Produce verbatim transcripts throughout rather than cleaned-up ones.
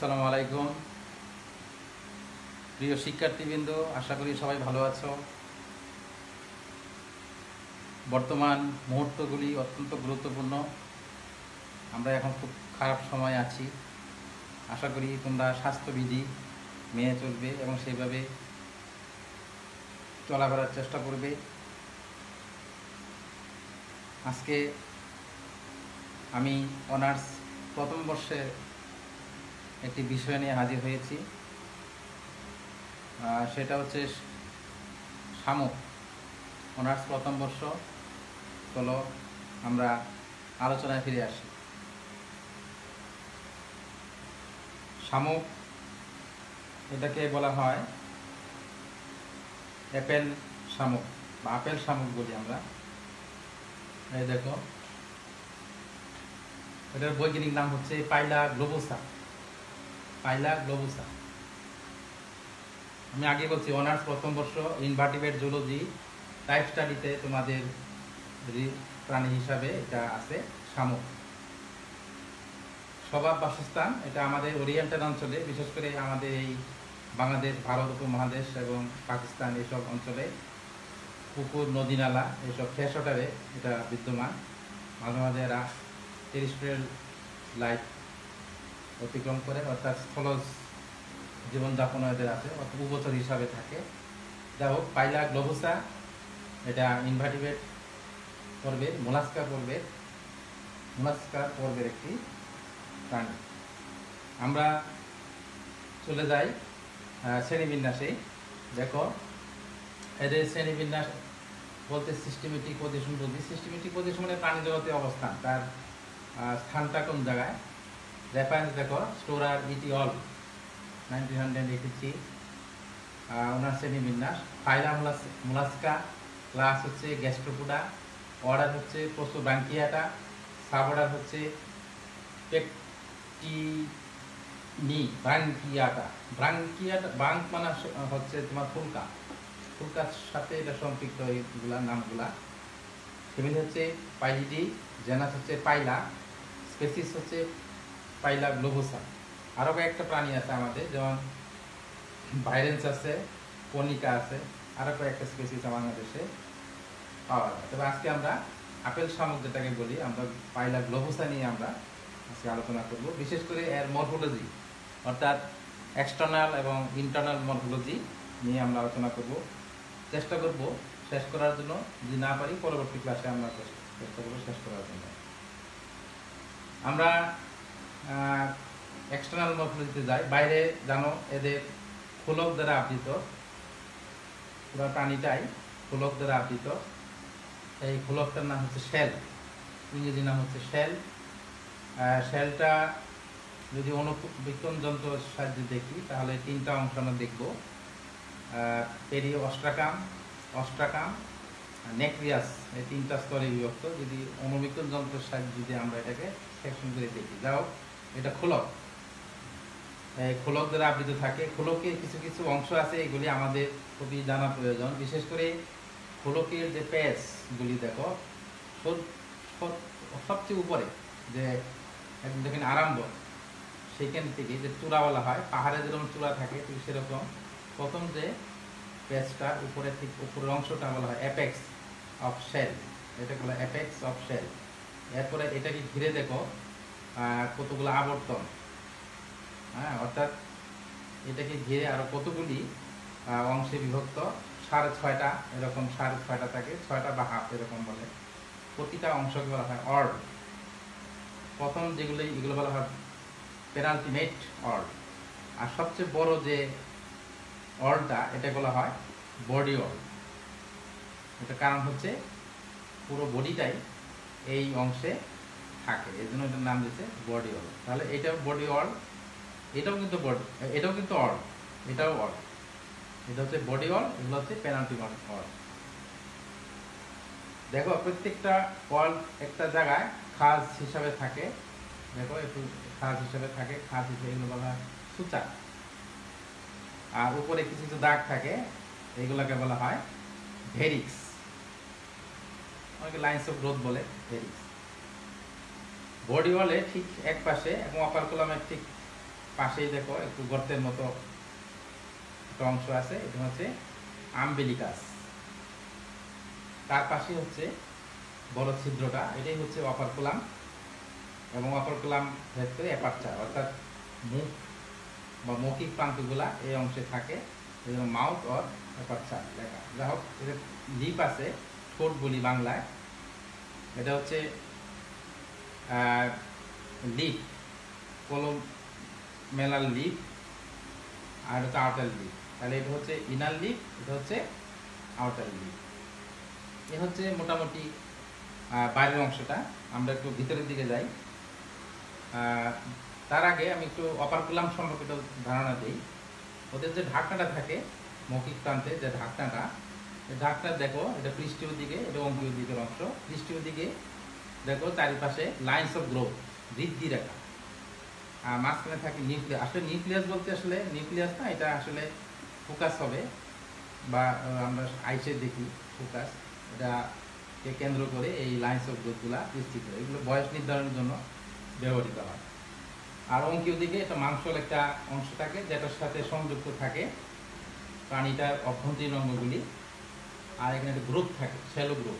আসসালামু আলাইকুম প্রিয় শিক্ষার্থীবৃন্দ, আশা করি সবাই ভালো আছো। বর্তমান মুহূর্তগুলি অত্যন্ত গুরুত্বপূর্ণ। আমরা এখন খুব খারাপ সময় আছি। আশা করি তোমরা স্বাস্থ্যবিধি মেনে চলবে এবং সেইভাবে চলাফেরার চেষ্টা করবে। আজকে আমি অনার্স প্রথম বর্ষের একটি বিষয় নিয়ে হাজির হয়েছি, সেটা হচ্ছে শামুক। অনার্স প্রথম বর্ষ। চলো আমরা আলোচনায় ফিরে আসি। শামুক এটাকে বলা হয় অ্যাপেল শামুক বা আপেল শামুক বলি আমরা। এই দেখো, এটার বৈজ্ঞানিক নাম হচ্ছে পাইলা গ্লোবোসা। পাইলা গ্লোবোসা। আমি আগে বলছি অনার্স প্রথম বর্ষ ইনভার্টিব্রেট জুলজি টাইপ স্টাডিতে তোমাদের প্রাণী হিসাবে এটা আছে শামুক। স্বভাব বাসস্থান এটা আমাদের ওরিয়েন্টাল অঞ্চলে, বিশেষ করে আমাদের এই বাংলাদেশ, ভারত উপমহাদেশ এবং পাকিস্তান এইসব অঞ্চলে পুকুর, নদী, নালা এইসব ফ্রেশ ওয়াটারে এটা বিদ্যমান। মাঝে মাঝে এরা টেরিস্ট্রিয়াল লাইফ অতিক্রম করে, অর্থাৎ স্থলজ জীবনযাপন এদের আছে, অর্থাৎ উভচর হিসাবে থাকে। যা হোক, পাইলা গ্লোবোসা এটা ইনভার্টিব্রেট পর্বের মোলাস্কা পর্বের মোলাস্কা পর্বের একটি প্রাণী। আমরা চলে যাই শ্রেণীবিন্যাসে। দেখো, এদের শ্রেণীবিন্যাস বলতে সিস্টেমেটিক পজিশন বলছি। সিস্টেমেটিক পজিশন মানে প্রাণী জগতে অবস্থান, তার স্থানটা কোন জায়গায়। রেফারেন্স দেখো, Storer et al nineteen hundred eighty three ওনার শ্রেণীবিন্যাস। ফাইলা মোলাস্কা, ক্লাস হচ্ছে গ্যাস্ট্রোপোডা, অর্ডার হচ্ছে প্রোসোব্রাঙ্কিয়াটা, সাব অর্ডার হচ্ছে পেকটিনি ব্রাঙ্কিয়াটা। ব্রাঙ্কিয়াটা ব্রাঙ্ক মানে হচ্ছে তোমার ফুলকা, ফুলকার সাথে এটা সম্পৃক্ত এইগুলা নামগুলা। ফ্যামিলি হচ্ছে পাইলিডি, জেনাস হচ্ছে পাইলা, স্পেসিস হচ্ছে পাইলা গ্লোবোসা। আরও কয়েকটা প্রাণী আছে আমাদের, যেমন ভাইরেন্স আছে, কনিকা আছে, আরও কয়েকটা স্পেসিস বাংলাদেশে পাওয়া যায়। তবে আজকে আমরা আপেল শামুক যেটাকে বলি, আমরা পাইলা গ্লোবোসা নিয়ে আমরা আজকে আলোচনা করব। বিশেষ করে এর মরফোলজি, অর্থাৎ এক্সটার্নাল এবং ইন্টারনাল মরফোলজি নিয়ে আমরা আলোচনা করব। চেষ্টা করব শেষ করার জন্য, যদি না পারি পরবর্তী ক্লাসে আমরা চেষ্টা করব শেষ করার জন্য। আমরা এক্সটার্নাল মরফোলজিতে যাই। বাইরে জানো এদের খোলক দ্বারা আবৃত, পুরো প্রাণীটাই খোলক দ্বারা আবৃত। এই খোলকটার নাম হচ্ছে শেল, ইংরেজি নাম হচ্ছে শেল। শেলটা যদি অনুবীক্ষণ যন্ত্র সাহায্যে দেখি তাহলে তিনটা অংশ আমরা দেখব। পেরি অস্ট্রাকাম, অস্ট্রাকাম, নেক্রিয়াস, এই তিনটা স্তরে বিভক্ত। যদি অনুবীক্ষণ যন্ত্রের সাহায্যে যদি আমরা এটাকে সেকশন করে দেখি, যাও এটা খোলক, এই খোলক দ্বারা আবৃত থাকে। খোলকের কিছু কিছু অংশ আছে, এগুলি আমাদের খুবই জানা প্রয়োজন। বিশেষ করে খোলকের যে প্যাচগুলি দেখো, সবচেয়ে উপরে যে একদম দেখেন আরম্ভ, সেখান থেকে যে চূড়া বলা হয়, পাহাড়ে যেরকম চূড়া থাকে ঠিক সেরকম প্রথম যে প্যাচটা উপরে, ঠিক উপরের অংশটা বলা হয় অ্যাপেক্স অফ শেল, এটা বলা অ্যাপেক্স অফ শেল। এরপরে এটাকে ঘিরে দেখো কতগুলো আবর্তন, হ্যাঁ, অর্থাৎ এটাকে ঘিরে আরো কতগুলি অংশে বিভক্ত, সাড়ে ছয়টা এরকম, সাড়ে ছয়টা থাকে, ছয়টা বা হাফ এরকম বলে। প্রতিটা অংশকে বলা হয় অর্ড। প্রথম যেগুলো এগুলো বলা হয় পেনাল্টিমেট অর্ড। আর সবচেয়ে বড় যে অর্ডটা, এটা বলা হয় বডি অর্ড। এটা কারণ হচ্ছে পুরো বডিটাই এই অংশে থাকে, এই জন্য এটার নাম দিয়েছে বডি অর্ড। তাহলে এটাও বডি অর্ড, এটাও কিন্তু বডি, এটাও কিন্তু অর্ড, এটাও অর্ড। এটা হচ্ছে বডি অর্ড, এগুলো হচ্ছে পেনাল্টিমেট অর্ড। দেখো, প্রত্যেকটা অর্ড একটা জায়গায় খাজ হিসাবে থাকে। দেখো, একটু খাজ হিসাবে থাকে, খাজ হিসেবে এগুলো বলা হয় সূচক। আর উপরে কিছু কিছু দাগ থাকে, এইগুলোকে বলা হয় ভেরিক্স, অনেকে লাইন্স অফ গ্রোথ বলে, ভেরিক্স। বডি ওয়ালে ঠিক এক পাশে এবং অপার কলামের ঠিক পাশেই দেখো একটু গর্তের মতো একটা অংশ আছে, এটা হচ্ছে আম্বিলিকাস। তার পাশে হচ্ছে বড় ছিদ্রটা, এটাই হচ্ছে অপারকুলাম, এবং অপারকুলাম ভেদ করে অ্যাপারচার, অর্থাৎ মুখ বা মৌখিক প্রান্তগুলা এই অংশে থাকে, এই জন্য মাউথ অর অ্যাপারচার লেখা। যাই হোক, এটা লিপ আছে, ঠোঁট বলি বাংলায়, এটা হচ্ছে লিপ, কলম মেলার লিপ, আর হচ্ছে আউটার লিপ। তাহলে এটা হচ্ছে ইনার লিপ, এটা হচ্ছে আউটার লিপ। এ হচ্ছে মোটামুটি বাইরের অংশটা। আমরা একটু ভিতরের দিকে যাই। তার আগে আমি একটু অপারকুলাম সম্পর্কিত ধারণা দিই। ওদের যে ঢাকনাটা থাকে মৌখিক প্রান্তে, যে ঢাকনাটা, এই ঢাকনা দেখো, এটা পৃষ্ঠীয় দিকে, এটা অঙ্কীয় দিকের অংশ। পৃষ্ঠীয় দিকে দেখো চারিপাশে লাইন্স অফ গ্রোথ, বৃদ্ধি রেখা, আর মাঝখানে থাকে নিউক্লিয়াস। আসলে নিউক্লিয়াস বলতে আসলে নিউক্লিয়াস না, এটা আসলে ফোকাস হবে, বা আমরা আইসে দেখি ফোকাস, এটাকে কেন্দ্র করে এই লাইন্স অফ গ্রোথগুলা বিস্তৃত, এগুলো বয়স নির্ধারণের জন্য ব্যবহৃত হয়। আর অঙ্কীয় দিকে এটা মাংসল একটা অংশ থাকে, যেটার সাথে সংযুক্ত থাকে প্রাণীটার অভ্যন্তরীণ অঙ্গগুলি, আর এখানে একটা গ্রুপ থাকে, শ্যালো গ্রুপ।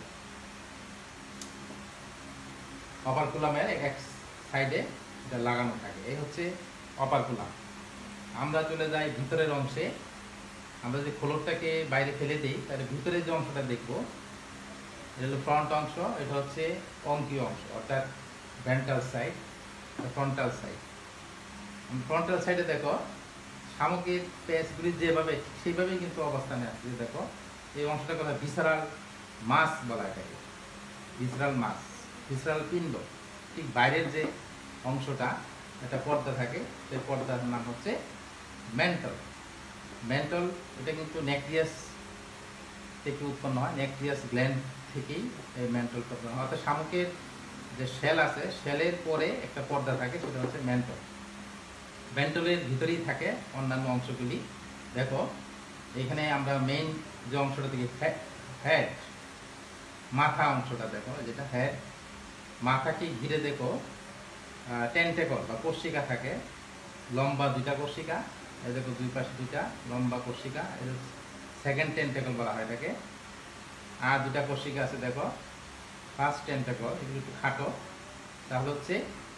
অপারকুলামের এক সাইডে এটা লাগানো থাকে, এই হচ্ছে অপারকুলাম। আমরা চলে যাই ভিতরের অংশে। আমরা যে খোলকটাকে বাইরে ফেলে দিই, তাহলে ভিতরের যে অংশটা দেখবো, এটা হলো ফ্রন্ট অংশ, এটা হচ্ছে অঙ্কীয় অংশ, অর্থাৎ ventral side, frontal side. Frontal সাইডে দেখো শামুকের পেশগুলি যেভাবে, সেইভাবেই কিন্তু অবস্থানে আছে। দেখো এই অংশটা কথা ভিসারাল মাস বলা এটাকে, ভিসারাল মাস, ভিসারাল পিণ্ড। ঠিক বাইরের যে অংশটা, একটা পর্দা থাকে, সেই পর্দার নাম হচ্ছে মেন্টাল। মেন্টাল এটা কিন্তু নেক্রিয়াস থেকে উৎপন্ন হয়, নেক্রিয়াস গ্ল্যান্ড থেকেই এই মেন্টাল উৎপন্ন হয়। অর্থাৎ শামুকের যে শেল আছে, শেলের পরে একটা পর্দা থাকে, সেটা হচ্ছে মেন্টাল। মেন্টালের ভিতরেই থাকে অন্যান্য অংশগুলি। দেখো এখানে আমরা মেইন যে অংশটা থেকে হেড, মাথা অংশটা দেখো, যেটা হেড, মাথাকে ঘিরে দেখো টেন্টেকল বা কোষিকা থাকে, লম্বা দুইটা কোষিকা, এই দেখো দুই পাশে দুইটা লম্বা কোষিকা, সেকেন্ড টেন্টেকল বলা হয় এটাকে। আর দুটা কোষিকা আছে দেখো, ফার্স্ট টেন্টেকল, এগুলো একটু খাটো, তাহলে হচ্ছে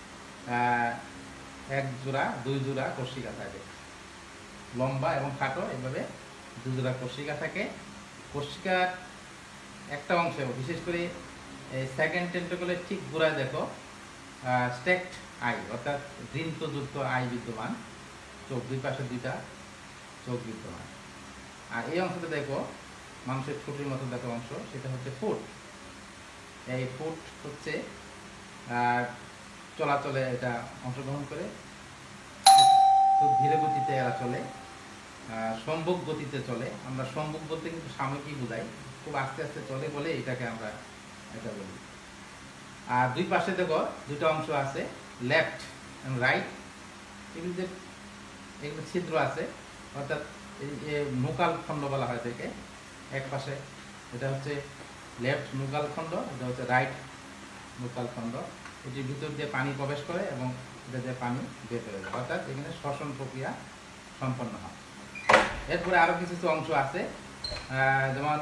এক জোড়া দুই জোড়া কোষিকা থাকে, লম্বা এবং খাটো, এইভাবে দু জোড়া কোষিকা থাকে। কোষিকার একটা অংশে, বিশেষ করে সেকেন্ড টেন্টেকলের ঠিক গোড়ায় দেখো স্টেকড আই, অর্থাৎ বৃন্তযুক্ত আই বিদ্যমান, চোখ দুই পাশে দুইটা চোখ বিদ্যমান। আর এই অংশটা দেখো মানুষের ঠোঁটের মতো দেখো অংশ, সেটা হচ্ছে ফুট। এই ফুট হচ্ছে চলাচলে এটা অংশগ্রহণ করে, খুব ধীরে গতিতে এরা চলে, সম্মুখ গতিতে চলে। আমরা সম্মুখ বলতে কিন্তু সাময়িকই বোঝাই, খুব আস্তে আস্তে চলে বলে এটাকে আমরা এটা বলি। আর দুই পাশে দেখো দুটো অংশ আছে, লেফট এবং রাইট, এগুলিতে এগুলো ছিদ্র আছে, অর্থাৎ এই যে নুকাল খণ্ড বলা হয় থেকে। এক পাশে এটা হচ্ছে লেফট নুকাল খণ্ড, এটা হচ্ছে রাইট নুকাল খণ্ড। এটির ভিতর দিয়ে পানি প্রবেশ করে এবং এটা দিয়ে পানি বের হয়ে যায়, অর্থাৎ এখানে শ্বসন প্রক্রিয়া সম্পন্ন হয়। এরপরে আরও কিছু কিছু অংশ আছে, যেমন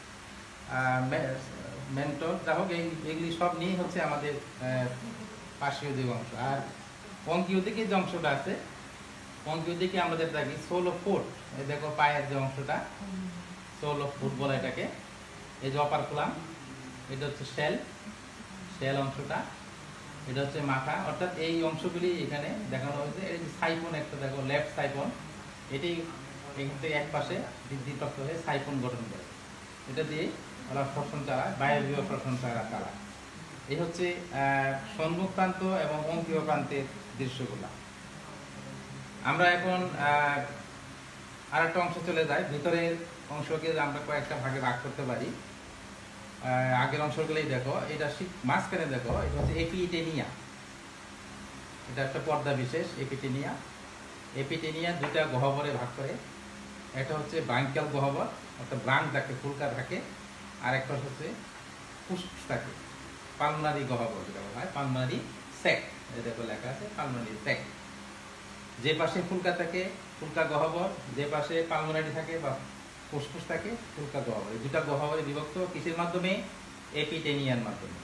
মেন্টল, যা হোক এইগুলি সব নিয়েই হচ্ছে আমাদের পার্শ্বীয় দিক অংশ। আর অঙ্কীয় দিকে যে অংশটা আছে, অঙ্কীয় দিকে আমাদের দেখি সোল অফ ফুট, এই দেখো পায়ের যে অংশটা, সোল অফ ফুট বলে এটাকে। এই যে অপারকুলাম, এটা হচ্ছে শেল, শেল অংশটা, এটা হচ্ছে মাথা, অর্থাৎ এই অংশগুলি এখানে দেখানো হয়েছে। এই যে সাইফন একটা দেখো, লেফট সাইফন, এটি এখান থেকে এক পাশে বৃদ্ধিপ্রাপ্ত হয়ে সাইফন গঠন করে, এটা দিয়ে ওরা শ্বসন চালায়, বায়বীয় শ্বসন চালায় চালায় এই হচ্ছে সম্মুখ প্রান্ত এবং অঙ্কীয় প্রান্তের দৃশ্যগুলা। আমরা এখন আর একটা অংশ চলে যাই, ভিতরের অংশকে আমরা কয়েকটা ভাগে ভাগ করতে পারি। আগের অংশগুলোই দেখো, এটা মাঝখানে দেখো, এটা হচ্ছে এপিটেনিয়া, এটা একটা পর্দা বিশেষ এপিটেনিয়া। এপিটেনিয়া দুটা গহ্বরে ভাগ করে, একটা হচ্ছে ব্রাঙ্কিয়াল গহ্বর, অর্থাৎ ব্রাঙ্ক থাকে, ফুলকা থাকে, আর একটা হচ্ছে পুষ্ট থাকে, পালমারি গহ্বর যেটা বলা হয়, পালমারি স্যাক, এই দেখো লেখা আছে পালমারি স্যাক। যে পাশে ফুলকা থাকে ফুলকা গহ্বর, যে পাশে পালমোনারি থাকে বা ফুসফুস থাকে ফুলকা গহ্বর। এই দুটা গহ্বরে বিভক্ত কিসের মাধ্যমে? এপিটেনিয়ার মাধ্যমে।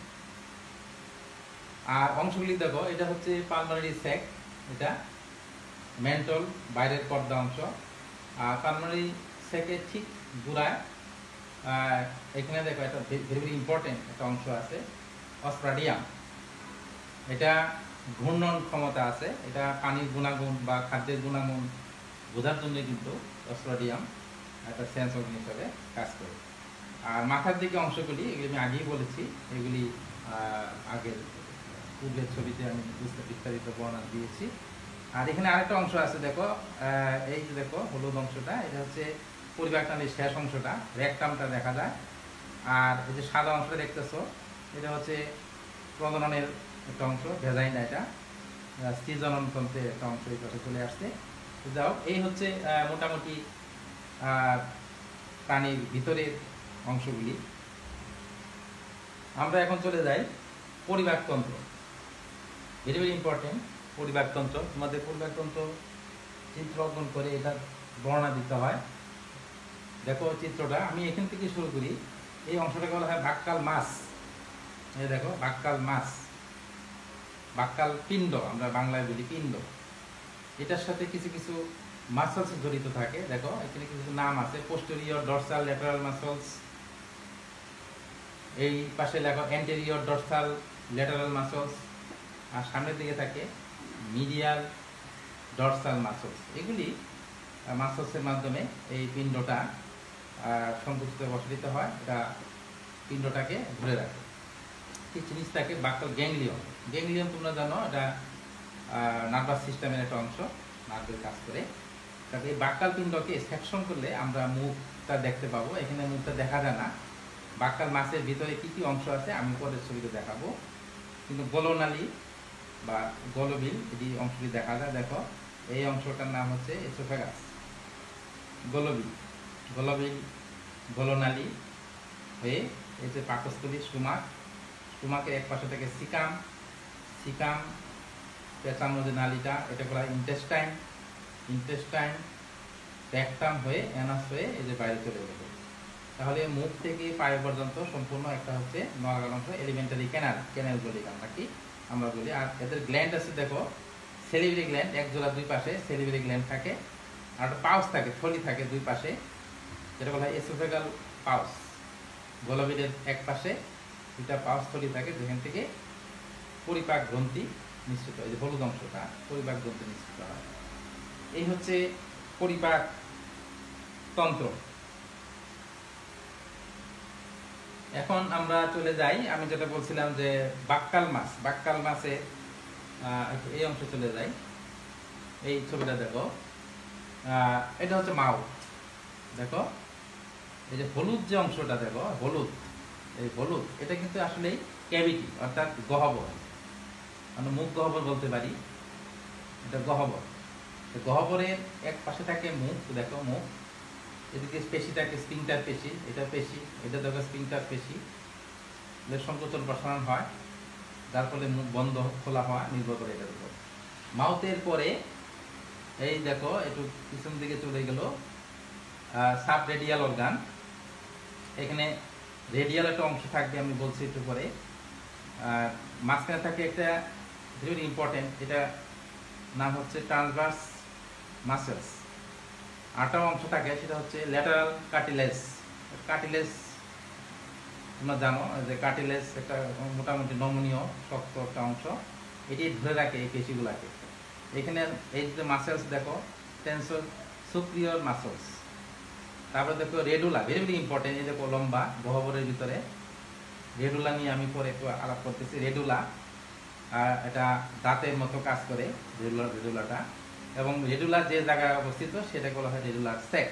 আর অংশগুলি দেখো, এটা হচ্ছে পালমোনারি স্যাক, এটা মেন্টল বাইরের পর্দা অংশ। আর পালমোনারি স্যাকের ঠিক গোড়ায় এখানে দেখো একটা ভেরি ভেরি ইম্পর্টেন্ট একটা অংশ আছে, অস্ট্রাডিয়াম। এটা ঘূর্ণন ক্ষমতা আছে, এটা পানির গুণাগুণ বা খাদ্যের গুণাগুণ বোঝার জন্য কিন্তু অস্ট্রাডিয়াম একটা সেন্স অর্গান হিসাবে কাজ করে। আর মাথার দিকে অংশগুলি, এগুলি আমি আগেই বলেছি, এগুলি আগের পূর্বের ছবিতে আমি বিস্তারিত বর্ণনা দিয়েছি। আর এখানে আরেকটা অংশ আছে দেখো, এই যে দেখো হলুদ অংশটা, এটা হচ্ছে পরিবাহনালীর শেষ অংশটা, রেকটামটা দেখা যায়। আর এই যে সাদা অংশটা দেখতেছো, এটা হচ্ছে প্রজননের একটা অংশ, ভেজাইনা, এটা স্ত্রী জননতন্ত্রের একটা অংশ এই পাশে চলে আসছে। যাও, এই হচ্ছে মোটামুটি প্রাণীর ভিতরের অংশগুলি। আমরা এখন চলে যাই পরিবাহতন্ত্র, ভেরি ভেরি ইম্পর্টেন্ট। পরিবাহতন্ত্র, তোমাদের পরিবাহতন্ত্র চিত্র অঙ্কন করে এটা বর্ণনা দিতে হয়। দেখো চিত্রটা, আমি এখান থেকে শুরু করি। এই অংশটাকে বলা হয় বাক্কাল মাস। এই দেখো বাক্কাল মাস, বাক্কাল পিণ্ড, আমরা বাংলায় বলি পিণ্ড। এটার সাথে কিছু কিছু মাসলস জড়িত থাকে। দেখো এখানে কিছু নাম আছে, পোস্টেরিয়র ডরসাল ল্যাটারাল মাসলস, এই পাশে লেখো অ্যান্টেরিয়র ডরসাল ল্যাটারাল মাসলস, আর সামনের দিকে থাকে মিডিয়াল ডরসাল মাসলস। এগুলি মাসলসের মাধ্যমে এই পিণ্ডটা সংকুচিত বসারিত হয়, এটা পিণ্ডটাকে ধরে রাখে। এই জিনিসটাকে বাক্কাল গ্যাংলিয়ন। গ্যাংলিয়ন তোমরা জানো, এটা নার্ভাস সিস্টেমের একটা অংশ, নার্ভের কাজ করে। তাকে এই বাক্কাল পিণ্ডকে সেকশন করলে আমরা মুখটা দেখতে পাবো। এখানে মুখটা দেখা যায় না। বাক্কাল মাসের ভিতরে কি কি অংশ আছে আমি পরের ছবিতে দেখাবো, কিন্তু গলনালী বা গলবিল এটি অংশটি দেখা যায়। দেখো এই অংশটার নাম হচ্ছে এসোফেগাস। গলবিল, গলবিল গলনালী হয়ে এই যে পাকস্থলী স্টোমাক, স্টোমাকের এক পাশে থেকে সিকাম, সিকাম পেঁচানো যে নালীটা, এটা বলা হয় ইন্টেস্টাইন, ইন্টেস্টাইন রেকটাম হয়ে অ্যানাস হয়ে এই যে বাইরে চলে গেল। তাহলে মুখ থেকে পায়ে পর্যন্ত সম্পূর্ণ একটা হচ্ছে নলাকার অংশ, এলিমেন্টারি ক্যানাল, ক্যানাল বলি আমরা কি আমরা বলি। আর এদের গ্ল্যান্ড আছে দেখো, সেলিভারি গ্ল্যান্ড, এক জোড়া দুই পাশে সেলিভারি গ্ল্যান্ড থাকে। আর একটা পাউস থাকে, থলি থাকে দুই পাশে, যেটা বলা হয় এসোফেগাল পাউস। গলবিলের এক পাশে দুটা পাউস থলি থাকে, যেখান থেকে পরিপাক গ্রন্থি নিঃসৃত হয়। এই যে হলুদ অংশটা পরিপাক গ্রন্থি নিঃসৃত হয়। এই হচ্ছে পরিপাক তন্ত্র। এখন আমরা চলে যাই, আমি যেটা বলছিলাম যে বাক্কাল মাস, বাক্কাল মাসে এই অংশে চলে যাই। এই ছবিটা দেখো, এটা হচ্ছে মাউথ। দেখো এই যে হলুদ যে অংশটা দেখো, হলুদ, এই হলুদ এটা কিন্তু আসলে ক্যাভিটি অর্থাৎ গহ্বর, আমরা মুখ গহ্বর বলতে পারি, এটা গহ্বর। গহ্বরের এক পাশে থাকে মুখ, দেখো মুখ, এদিকে পেশি থাকে স্পিংটার পেশি, এটা পেশি, এটা দেখো স্পিংটার পেশি, এদের সংকোচন প্রসারণ হয়, যার ফলে মুখ বন্ধ খোলা হয়, নির্ভর করে এটার উপর। মাউথের পরে এই দেখো একটু পিছন দিকে চলে গেল সাব রেডিয়াল অর্গান। এখানে রেডিয়াল একটা অংশ থাকবে, আমি বলছি একটু পরে। মাঝখানে থাকে একটা ভেরি ইম্পর্টেন্ট, এটা নাম হচ্ছে ট্রান্সভার্স মাসেলস। আটটা অংশ থাকে, সেটা হচ্ছে ল্যাটারাল কার্টিলেজ। কার্টিলেজ তোমরা জানো যে কার্টিলেজ একটা মোটামুটি নমনীয় শক্ত একটা অংশ, এটি ধরে রাখে এই পেশিগুলাকে। এখানে এই যে মাসেলস দেখো, টেন্সর সুপ্রিয়র মাসেলস। তারপরে দেখো রেডুলা, ভেরি ভেরি ইম্পর্টেন্ট, এই দেখো লম্বা গহ্বরের ভিতরে। রেডুলা নিয়ে আমি পরে একটু আলাপ করতেছি। রেডুলা এটা দাঁতের মতো কাজ করে, রেডুলা রেডুলাটা, এবং রেডুলা যে জায়গায় অবস্থিত সেটাকে বলা হয় রেডুলার স্যাক।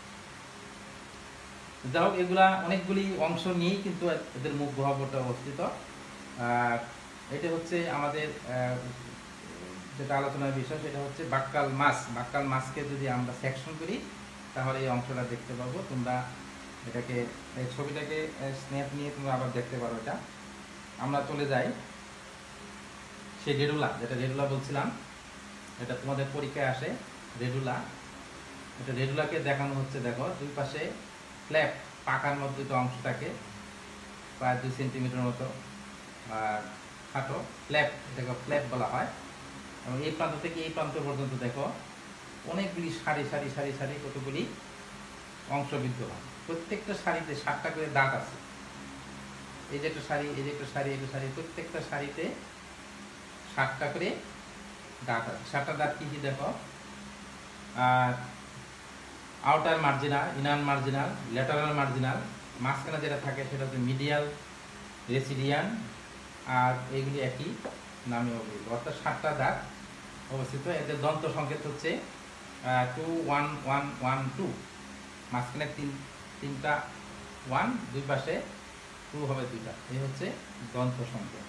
যাই হোক, এগুলা অনেকগুলি অংশ নিয়েই কিন্তু এদের মুখ গহ্বরটা অবস্থিত। এটা হচ্ছে আমাদের যেটা আলোচনার বিষয়, সেটা হচ্ছে বাক্কাল মাস। বাক্কাল মাসকে যদি আমরা সেকশন করি তাহলে এই অংশটা দেখতে পাবো। তোমরা এটাকে এই ছবিটাকে স্ন্যাপ নিয়ে তোমরা আবার দেখতে পারো। এটা আমরা চলে যাই সেই রেডুলা, যেটা রেডুলা বলছিলাম। এটা তোমাদের পরীক্ষায় আসে রেডুলা। এটা রেডুলাকে দেখানো হচ্ছে, দেখো দুই পাশে ফ্ল্যাপ পাকার মধ্যে দুটো অংশ থাকে প্রায় দুই সেন্টিমিটার মতো আর খাটো ফ্ল্যাপ, এটাকে ফ্ল্যাপ বলা হয়। এবং এই প্রান্ত থেকে এই প্রান্ত পর্যন্ত দেখো অনেকগুলি সারি সারি সারি সারি কতগুলি অংশ বিদ্যমান। প্রত্যেকটা সারিতে সাতটা করে দাঁত আছে। এই যে একটা শাড়ি, এই যে একটা শাড়ি, এই যে শাড়ি, প্রত্যেকটা শাড়িতে সাতটা করে দাঁত আছে। সাতটা দাঁত কি কি দেখো, আর outer marginal, inner marginal, lateral marginal, মাঝখানে যেটা থাকে সেটা হচ্ছে মিডিয়াল রেসিডিয়ান, আর এইগুলি একই নামে অভিহিত, অর্থাৎ সাতটা দাঁত অবস্থিত। এদের দন্ত সংকেত হচ্ছে two one one one two, মাঝখানে তিন তিনটা ওয়ান, দুই পাশে টু হবে দুইটা, এই হচ্ছে দন্ত সংকেত।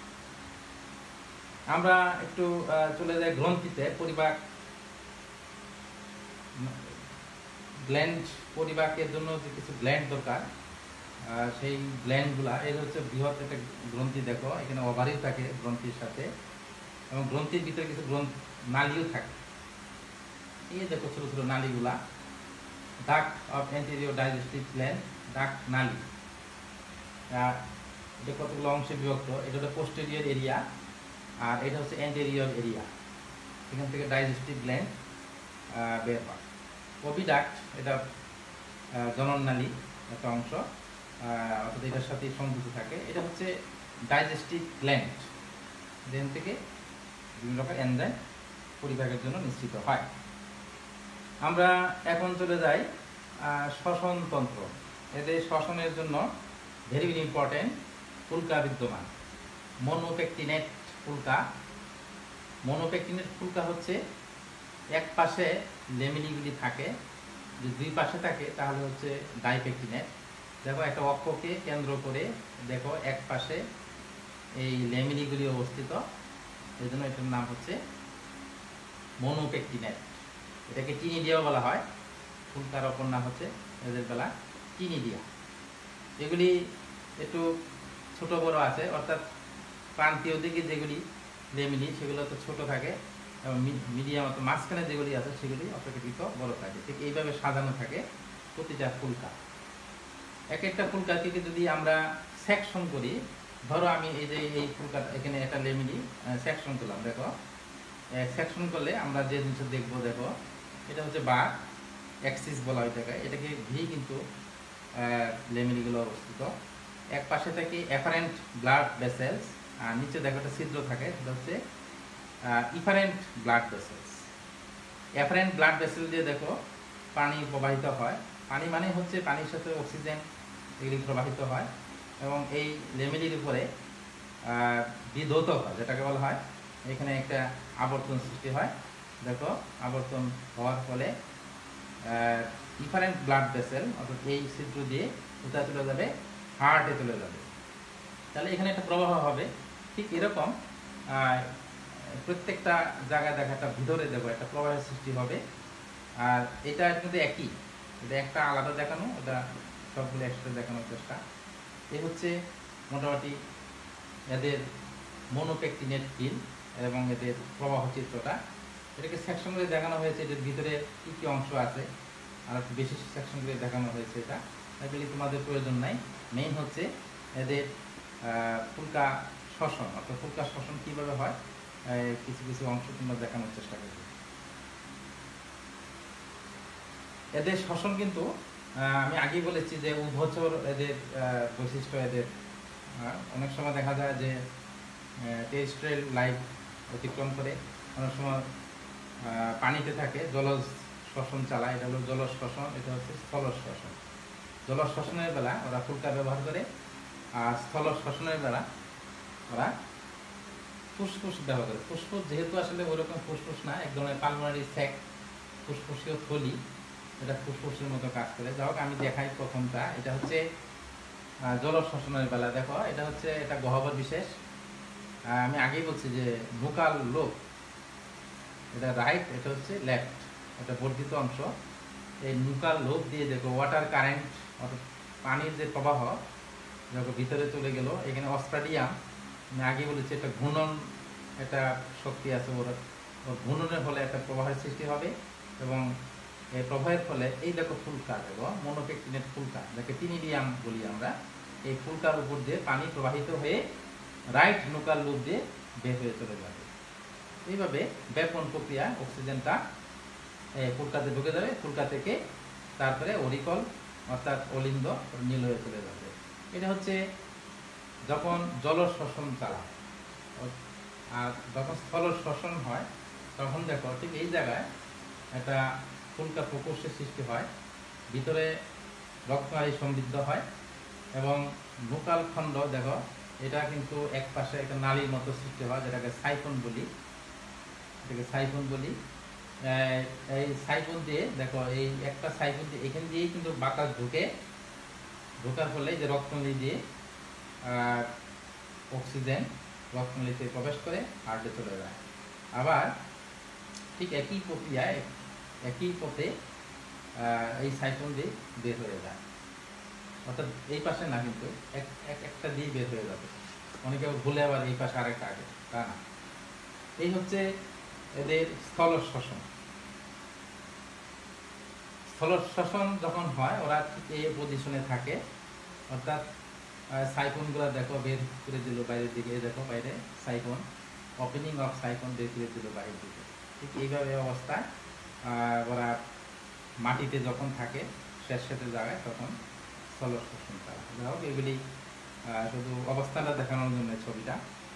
আমরা একটু চলে যাই গ্রন্থিতে। পরিপাক গ্ল্যান্ড, পরিপাকের জন্য যে কিছু গ্ল্যান্ড দরকার, সেই গ্ল্যান্ডগুলা, এর হচ্ছে বৃহৎ একটা গ্রন্থি, দেখো এখানে ওভারি থাকে গ্রন্থির সাথে, এবং গ্রন্থির ভিতরে কিছু গ্রন্থ নালীও থাকে। এই দেখো ছোট ছোট নালীগুলা, duct of anterior digestive gland, duct নালী। এটা কতগুলো অংশে বিভক্ত, এটা হচ্ছে পোস্টেরিয়র এরিয়া আর এটা হচ্ছে অ্যান্টেরিয়র এরিয়া। এখান থেকে ডাইজেস্টিভ গ্ল্যান্ড বের হয়। ওভিডাক্ট, এটা জনন নালী একটা অংশ, অর্থাৎ এটার সাথে সংযুক্ত থাকে। এটা হচ্ছে ডাইজেস্টিভ গ্ল্যান্ড, যেখান থেকে বিভিন্ন রকম এনজাইম পরিপাকের জন্য নিশ্চিত হয়। আমরা এখন চলে যাই শ্বসন তন্ত্র। এদের শ্বসনের জন্য ভেরি ভেরি ইম্পর্টেন্ট ফুলকা বিদ্যমান। মনোপেকটিনেট ফুলকা। মনোপেকটিনেট ফুলকা হচ্ছে এক পাশে লেমিনিগুলি থাকে, যদি দুই পাশে থাকে তাহলে হচ্ছে ডাইপেকটিনেট। দেখো একটা অক্ষকে কেন্দ্র করে দেখো এক পাশে এই লেমিনিগুলি অবস্থিত, এই জন্য এটার নাম হচ্ছে মনোপেকটিনেট। এটাকে টিনিডিয়াও বলা হয়। ফুলকার অপর নাম হচ্ছে এদের বেলা টিনিডিয়া। এগুলি একটু ছোট বড় আছে, অর্থাৎ প্রান্তীয় দিকে যেগুলি লেমিনি সেগুলো তো ছোট থাকে, এবং মিডিয়াম অর্থাৎ মাঝখানে যেগুলি আছে সেগুলি অপেক্ষাকৃত বড় থাকে। ঠিক এইভাবে সাজানো থাকে প্রতিটা ফুলকা। এক একটা ফুলকাকে যদি আমরা সেকশন করি, ধরো আমি এই যে এই ফুলকা, এখানে একটা লেমিনি সেকশন করলাম, দেখো সেকশন করলে আমরা যে জিনিস দেখবো, দেখো এটা হচ্ছে বার অ্যাক্সিস বলা হয় এটাকে, এটাকে ভি কিন্তু লেমিনিগুলো অবস্থিত। এক পাশে থাকে অ্যাফারেন্ট ব্লাড ভেসেলস, আর নিচে দেখো একটা ছিদ্র থাকে, সেটা হচ্ছে efferent blood vessels. Afferent blood vessel দিয়ে দেখো পানি প্রবাহিত হয়। পানি মানে হচ্ছে পানির সাথে অক্সিজেন এগুলি প্রবাহিত হয়, এবং এই লেমিনির উপরে বিধৌত হয়, যেটাকে বলা হয় এখানে একটা আবর্তন সৃষ্টি হয়। দেখো আবর্তন হওয়ার ফলে ইফারেন্ট ব্লাড ভেসেল অর্থাৎ এই ছিদ্র দিয়ে কোথায় চলে যাবে, হার্টে চলে যাবে। তাহলে এখানে একটা প্রবাহ হবে। ঠিক এরকম প্রত্যেকটা জায়গায় দেখা একটা ভিতরে দেখো একটা প্রবাহের সৃষ্টি হবে। আর এটা কিন্তু একই, এটা একটা আলাদা দেখানো, এটা সবগুলো একসাথে দেখানোর চেষ্টা। এ হচ্ছে মোটামুটি এদের মনোপেকটিনেট ফিল এবং এদের প্রবাহ চিত্রটা। এটাকে সেকশন করে দেখানো হয়েছে, এদের ভিতরে কী কী অংশ আছে আর একটু বেশি সেকশন করে দেখানো হয়েছে। এটা এগুলি তোমাদের প্রয়োজন নাই। মেইন হচ্ছে এদের ফুলকা শ্বসন, অর্থাৎ ফুলকা শ্বসন কীভাবে হয় কিছু কিছু অংশ তোমরা দেখানোর চেষ্টা করবে। এদের শ্বসন কিন্তু আমি আগেই বলেছি যে উভচর এদের বৈশিষ্ট্য। এদের অনেক সময় দেখা যায় যে টেরেস্ট্রিয়াল লাইফ অতিক্রম করে, অনেক সময় পানিতে থাকে, জলজ শ্বসন চালায়, এটা হলো জলজ শ্বসন, এটা হচ্ছে স্থলজ শ্বসন। জলজ শ্বসনের বেলা ওরা ফুলকা ব্যবহার করে, আর স্থলজ শ্বসনের বেলা ওরা ফুসফুস ব্যবহার করে। ফুসফুস যেহেতু আসলে ওরকম ফুসফুস না, এক ধরনের পালমোনারি স্যাক, ফুসফুসীয় থলি, এটা ফুসফুসের মতো কাজ করে। যাই হোক আমি দেখাই প্রথমটা, এটা হচ্ছে জলজ শ্বসনের বেলা। দেখো এটা হচ্ছে এটা গহ্বর বিশেষ। আমি আগেই বলছি যে নুকাল লোব, এটা রাইট, এটা হচ্ছে লেফট, এটা বর্ধিত অংশ। এই নুকাল লোব দিয়ে দেখো ওয়াটার কারেন্ট অর্থাৎ পানির যে প্রবাহ যখন ভিতরে চলে গেল, এখানে অস্ট্রাডিয়াম, আমি আগে বলেছি একটা ঘূর্ণন একটা শক্তি আছে ওর ওর ঘূর্ণনের ফলে একটা প্রবাহের সৃষ্টি হবে এবং এই প্রবাহের ফলে এই দেখো ফুলকা দেখো মনোপেকটিনেট ফুলকা যাকে টিনিডিয়াম বলি আমরা, এই ফুলকার উপর দিয়ে পানি প্রবাহিত হয়ে রাইট নুকাল লুপ দিয়ে বের হয়ে চলে যাবে। এইভাবে ব্যাপন প্রক্রিয়া অক্সিজেনটা ফুলকাতে ঢুকে যাবে, ফুলকা থেকে তারপরে অরিকল অর্থাৎ অলিন্দ নীল হয়ে চলে যাবে। এটা হচ্ছে যখন জল শোষণ চালায়, আর যখন স্থল শোষণ হয় তখন দেখো ঠিক এই জায়গায় একটা ফুলকা প্রকোষ্ঠের সৃষ্টি হয়, ভিতরে রক্তনালী সমৃদ্ধ হয় এবং নুকাল খণ্ড দেখো এটা কিন্তু এক পাশে একটা নালীর মতো সৃষ্টি হয়, যেটাকে সাইফন বলি, এটাকে সাইফন বলি। এই সাইফন দিয়ে দেখো এই একটা সাইফন দিয়ে এখান দিয়েই কিন্তু বাতাস ঢুকে, ঢোকার ফলে যে রক্তনালী দিয়ে অক্সিজেন রক্তনালীতে প্রবেশ করে হার্টে চলে যায়। আবার ঠিক একই প্রক্রিয়ায় একই পথে এই সাইফন দিয়ে বের হয়ে যায়, অর্থাৎ এই পাশে না কিন্তু এক একটা দিয়ে বের হয়ে যাবে, অনেকে ভুলে আবার এই পাশে আরেকটা আগে, তা না। এই হচ্ছে এদের স্থল শোষণ। স্থল শোষণ যখন হয় ওরা ঠিক এই পজিশনে থাকে, অর্থাৎ সাইফনগুলো দেখো বের করে দিল বাইরের দিকে, দেখো বাইরে সাইফন, ওপেনিং অফ সাইফন বের করে দিল বাইরের দিকে। ঠিক এইভাবে অবস্থায় ওরা মাটিতে যখন থাকে শেষ শেষের জায়গায় তখন স্থল শোষণ করা। যাই হোক, এগুলি শুধু অবস্থানটা দেখানোর জন্য ছবিটা।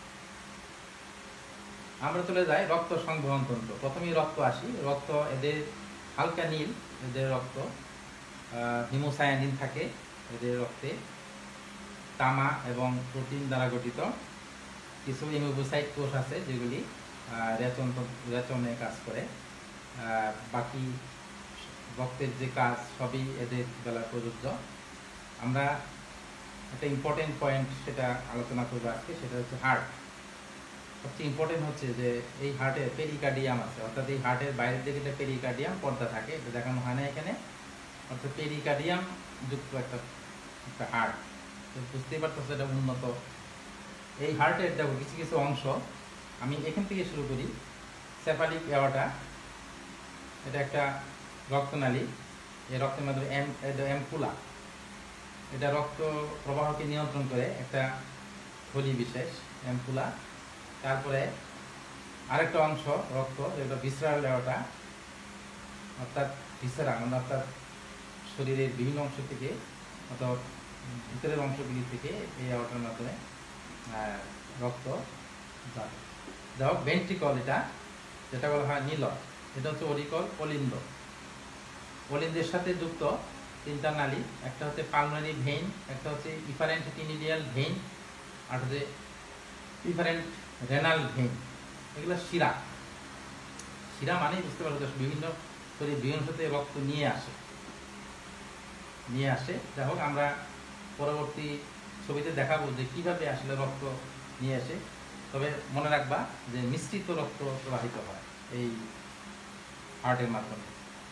আমরা চলে যাই রক্ত সংবহন তন্ত্র। প্রথমেই রক্ত আসি। রক্ত এদের হালকা নীল, এদের রক্ত হিমোসায়ানিন থাকে এদের রক্তে, তামা এবং প্রোটিন দ্বারা গঠিত। কিছু হিমোসাইট কোষ আছে যেগুলি রেচন রেচনে কাজ করে। বাকি রক্তের যে কাজ সবই এদের বেলায় প্রযোজ্য। আমরা একটা ইম্পর্টেন্ট পয়েন্ট সেটা আলোচনা করবো আজকে, সেটা হচ্ছে হার্ট। সবচেয়ে ইম্পর্টেন্ট হচ্ছে যে এই হার্টে পেরিকার্ডিয়াম আছে, অর্থাৎ এই হার্টের বাইরের দিকে একটা পেরিকার্ডিয়াম পর্দা থাকে, এটা দেখানো হয় না এখানে, অর্থাৎ পেরিকার্ডিয়াম যুক্ত একটা একটা হার্ট। বুঝতেই পারতেছে এটা উন্নত। এই হার্টের দেখো কিছু কিছু অংশ, আমি এখান থেকে শুরু করি। সেফালিক এওয়াটা, এটা একটা রক্তনালী, এই রক্তের মাধ্যমে এম অ্যাম্পুলা, এটা রক্ত প্রবাহকে নিয়ন্ত্রণ করে একটা থলি বিশেষ অ্যাম্পুলা। তারপরে আরেকটা অংশ রক্ত, যেটা ভিসরাল এওয়াটা, অর্থাৎ ভিসেরা অর্থাৎ শরীরের বিভিন্ন অংশ থেকে অথবা ভিতরের অংশগুলি থেকে এই এওয়াটার মাধ্যমে রক্ত যাবে। যাই হোক, ভেন্ট্রিকল এটা, যেটা বলা হয় নীলক, এটা হচ্ছে অরিকল, অলিন্দ। অলিন্দের সাথে যুক্ত তিনটা নালী, একটা হচ্ছে পালমোনারি ভেইন, একটা হচ্ছে ইফারেন্ট টিনিডিয়াল ভেইন, আর হচ্ছে ইফারেন্ট রেনাল ভেইন। এগুলো শিরা। শিরা মানেই বুঝতে পারো বিভিন্ন শরীর বিভিন্ন সাথে রক্ত নিয়ে আসে নিয়ে আসে যাই হোক, আমরা পরবর্তী ছবিতে দেখাবো যে কিভাবে আসলে রক্ত নিয়ে আসে। তবে মনে রাখবা যে মিশ্রিত রক্ত প্রবাহিত হয় এই হার্টের মাধ্যমে।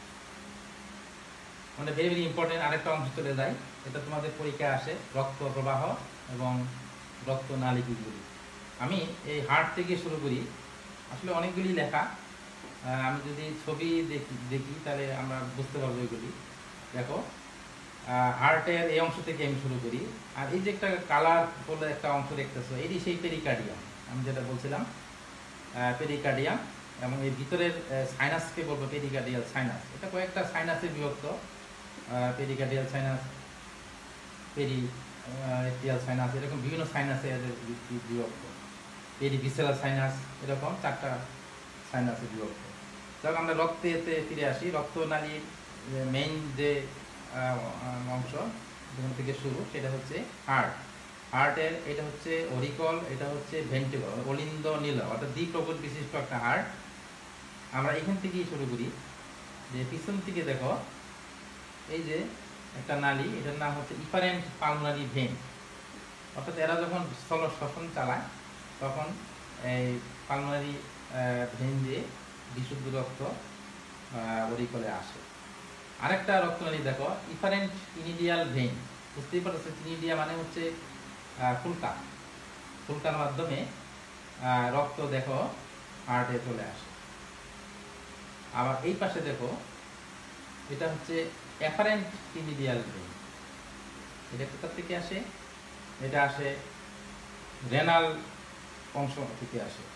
মানে ভেরি ভেরি ইম্পর্টেন্ট। আরেকটা অংশ চলে যায়, এটা তোমাদের পরীক্ষায় আসে, রক্ত প্রবাহ এবং রক্ত নালীগুলি। আমি এই হার্ট থেকে শুরু করি। আসলে অনেকগুলি লেখা, আমি যদি ছবি দেখি দেখি তাহলে আমরা বুঝতে পারবো এগুলি। দেখো, হার্টের এই অংশ থেকে আমি শুরু করি। আর এই যে একটা কালার বলে একটা অংশ দেখতেছো, এটি সেই পেরিকার্ডিয়াম, আমি যেটা বলছিলাম পেরিকার্ডিয়াম। এবং এই ভিতরের সাইনাসকে বলবো পেরিকার্ডিয়াল সাইনাস। এটা কয়েকটা সাইনাসে বিভক্ত, পেরিকার্ডিয়াল সাইনাস, পেরিকার্ডিয়াল সাইনাস, এরকম বিভিন্ন সাইনাসে এদের বিভক্ত। পেরিভিসেরাল সাইনাস, এরকম চারটা সাইনাসে বিভক্ত। যখন আমরা রক্তেতে ফিরে আসি, রক্তনালীর মেইন যে অংশ যেখান থেকে শুরু সেটা হচ্ছে হার্ট। হার্টের এটা হচ্ছে অরিকল, এটা হচ্ছে ভেন্ট্রিকল, অলিন্দ নীল, অর্থাৎ দ্বিপ্রকট বিশিষ্ট একটা হার্ট। আমরা এখান থেকেই শুরু করি, যে পিছন থেকে দেখো এই যে একটা নালী, এটার নাম হচ্ছে ইফারেন্ট পালমোনারি ভেইন। অর্থাৎ এরা যখন স্থল শোষণ চালায় তখন এই পালমোনারি ভেইন দিয়ে বিশুদ্ধ রক্ত অরিকলে আসে। আরেকটা রক্তনালী দেখো, ইফারেন্ট টিনিডিয়াল ভেইন। বুঝতেই পারছো, টিনিডিয়া মানে হচ্ছে ফুলকা। ফুলকার মাধ্যমে রক্ত দেখো হার্টে চলে আসে। আবার এই পাশে দেখো, এটা হচ্ছে অ্যাপারেন্ট পিনিডিয়াল ভেইন। এটা কোথা থেকে আসে? এটা আসে রেনাল অংশ থেকে আসে,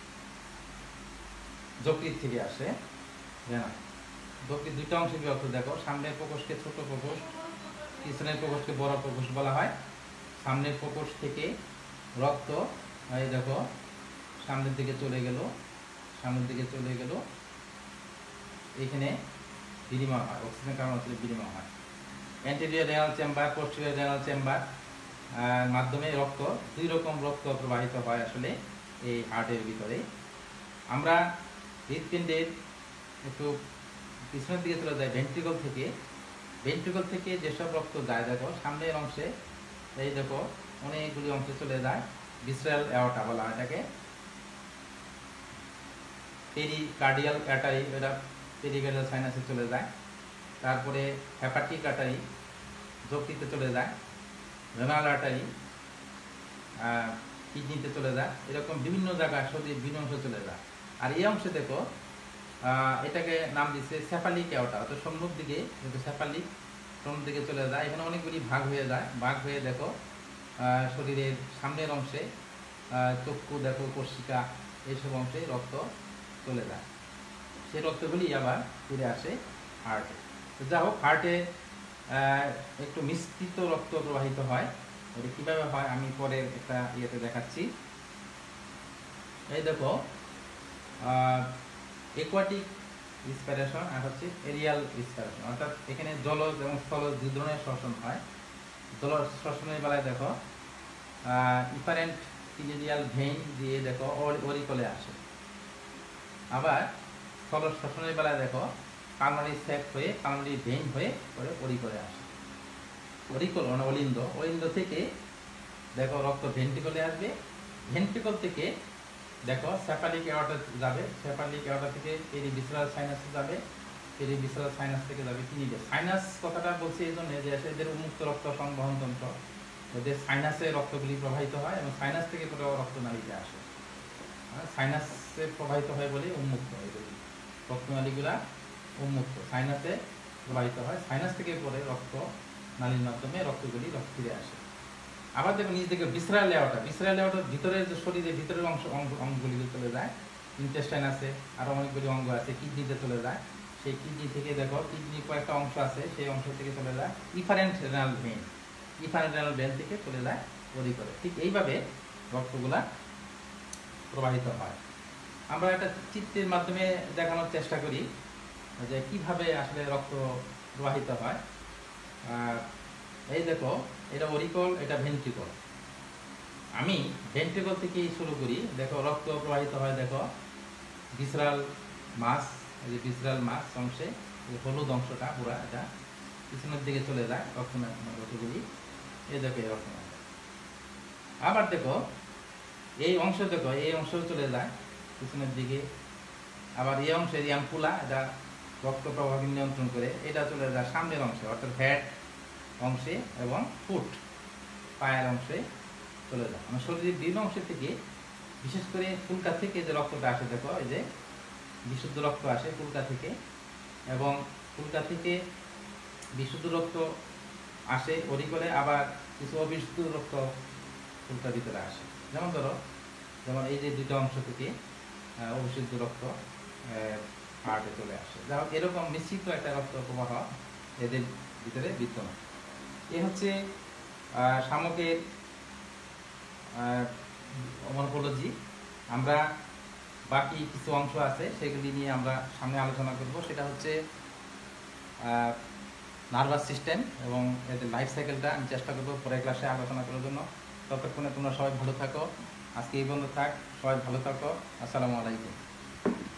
যকৃৎ থেকে আসে রেনাল। যকৃৎ দুইটা অংশে বিভক্ত। দেখো, সামনের প্রকোষ্ঠকে ছোট প্রকোষ্ঠ, পিছনের প্রকোষ্ঠকে বড় প্রকোষ্ঠ বলা হয়। সামনের প্রকোষ্ঠ থেকে রক্ত এই দেখো সামনের দিকে চলে গেল, সামনের দিকে চলে গেল, এখানে বিনিময় হয়, অক্সিজেন কার্বন ডাইঅক্সাইড বিনিময় হয়। Anterior renal chamber, posterior renal chamber মাধ্যমে রক্ত, দুই রকম রক্ত প্রবাহিত হয় আসলে এই হার্টের ভিতরে। আমরা হৃৎপিণ্ডের একটু পিছনের দিকে চলে যায়, ভেন্ট্রিকল থেকে, ভেন্ট্রিকল থেকে যেসব রক্ত যায় দেখো সামনের অংশে, এই দেখো অনেকগুলি অংশে চলে যায়। ভিসরাল অ্যাওর্টা বলা হয় এটাকে। পেরিকার্ডিয়াল আর্টারি, এটা পেরিকার্ডিয়াল সাইনাসে চলে যায়। তারপরে হেপাটিক আর্টারি যকৃতে চলে যায়। রেনাল আর্টারি কিডনিতে চলে যায়। এরকম বিভিন্ন জায়গায় শরীরের বিভিন্ন অংশে চলে যায়। আর এই অংশে দেখো এটাকে নাম দিচ্ছে সেফালিক অ্যাওর্টা, অর্থাৎ সম্মুখ দিকে সেফালিক সম্মুখ দিকে চলে যায়। এখানে অনেকগুলি ভাগ হয়ে যায়। ভাগ হয়ে দেখো শরীরের সামনের অংশে চক্ষু দেখো, কোষিকা, এইসব অংশে রক্ত চলে যায়। সেই রক্তগুলি আবার ফিরে আসে হার্টে। যা হোক, হার্টে একটু মিশ্রিত রক্ত প্রবাহিত হয়। ওটা কীভাবে হয় আমি পরের একটা ইয়েতে দেখাচ্ছি। এই দেখো একুয়াটিক রেসপিরেশন আর হচ্ছে এরিয়াল রেসপিরেশন, অর্থাৎ এখানে জলজ এবং স্থলজ দুই ধরনের শ্বসন হয়। জলজ শ্বসনের বেলায় দেখো ইফারেন্ট পিনিডিয়াল ভেইন দিয়ে দেখো অরিকলে আসে। আবার স্থলজ শ্বসনের বেলায় দেখো কালনারি স্যাক হয়ে, কালনারি ভেইন হয়ে পরে অরিকলে আসে। অরিকল মানে অলিন্দ, অলিন্দ থেকে দেখো রক্ত ভেন্ট্রিকলে আসবে। ভেন্ট্রিকল থেকে দেখো সেফালিক অ্যাওর্টা যাবে, সেফালিক অ্যাওর্টা থেকে পেরিভিসরাল সাইনাসে যাবে, পেরিভিসরাল সাইনাস থেকে যাবে কিডনিতে। সাইনাস কথাটা বলছি এই জন্য যে এদের উন্মুক্ত রক্ত সংবহন তন্ত্র, এদের সাইনাসে রক্তগুলি প্রবাহিত হয় এবং সাইনাস থেকে পুরো রক্তনালীতে আসে। সাইনাসে প্রবাহিত হয় বলে উন্মুক্ত হয়, এগুলি রক্তনালীগুলা উন্মুক্ত, সাইনাসে প্রবাহিত হয়। সাইনাস থেকে পরে রক্ত নালীর মাধ্যমে রক্তগুলি রক্ত ফিরে আসে। আবার দেখো নিজ দিকে ভিসরাল অ্যাওর্টা, ভিসরাল অ্যাওর্টার ভিতরের যে শরীরের ভিতরের অংশ অঙ্গগুলিতে চলে যায়। ইন্টেস্টাইন আছে, আরও অনেকগুলি অঙ্গ আছে, কিডনিতে চলে যায়। সেই কিডনি থেকে দেখো কিডনি কয়েকটা অংশ আছে, সেই অংশ থেকে চলে যায় efferent renal vein, efferent renal vein থেকে চলে যায় অরিকলে। ঠিক এইভাবে রক্তগুলা প্রবাহিত হয়। আমরা একটা চিত্রের মাধ্যমে দেখানোর চেষ্টা করি যে কিভাবে আসলে রক্ত প্রবাহিত হয়। এই দেখো এটা অরিকল, এটা ভেন্ট্রিকল। আমি ভেন্ট্রিকল থেকেই শুরু করি। দেখো রক্ত প্রবাহিত হয়, দেখো ভিসরাল মাস, এই যে ভিসরাল মাস অংশে হলুদ অংশটা পুরা এটা পিছনের দিকে চলে যায় রক্ত রক্তগুলি। এই দেখো এই রক্ত। আবার দেখো এই অংশ, দেখো এই অংশ চলে যায় পিছনের দিকে। আবার এই অংশে অ্যাম্পুলা, এটা রক্ত প্রবাহ নিয়ন্ত্রণ করে, এটা চলে যায় সামনের অংশে, অর্থাৎ হেড অংশে এবং ফুট পায়ের অংশে চলে যায়। মানে শরীরের বিভিন্ন অংশ থেকে, বিশেষ করে ফুলকা থেকে যে রক্তটা আসে, দেখো এই যে বিশুদ্ধ রক্ত আসে ফুলকা থেকে, এবং ফুলকা থেকে বিশুদ্ধ রক্ত আসে অরিকলে। আবার কিছু অবিশুদ্ধ রক্ত ফুলকার ভিতরে আসে। যেমন ধরো, যেমন এই যে দুটো অংশ থেকে অবিশুদ্ধ রক্ত হার্টে চলে আসে। যা হোক, এরকম মিশ্রিত একটা রক্ত প্রবাহ এদের ভিতরে বিদ্যমান। এ হচ্ছে শামুকের মরফোলজি। আমরা বাকি কিছু অংশ আছে সেগুলি নিয়ে আমরা সামনে আলোচনা করব। সেটা হচ্ছে নার্ভাস সিস্টেম এবং এদের লাইফ সাইকেলটা আমি চেষ্টা করবো পরের ক্লাসে আলোচনা করার জন্য। ততক্ষণে তোমরা সবাই ভালো থাকো। আজকে এই বন্ধ থাক, সবাই ভালো থাকো। আসসালামু আলাইকুম।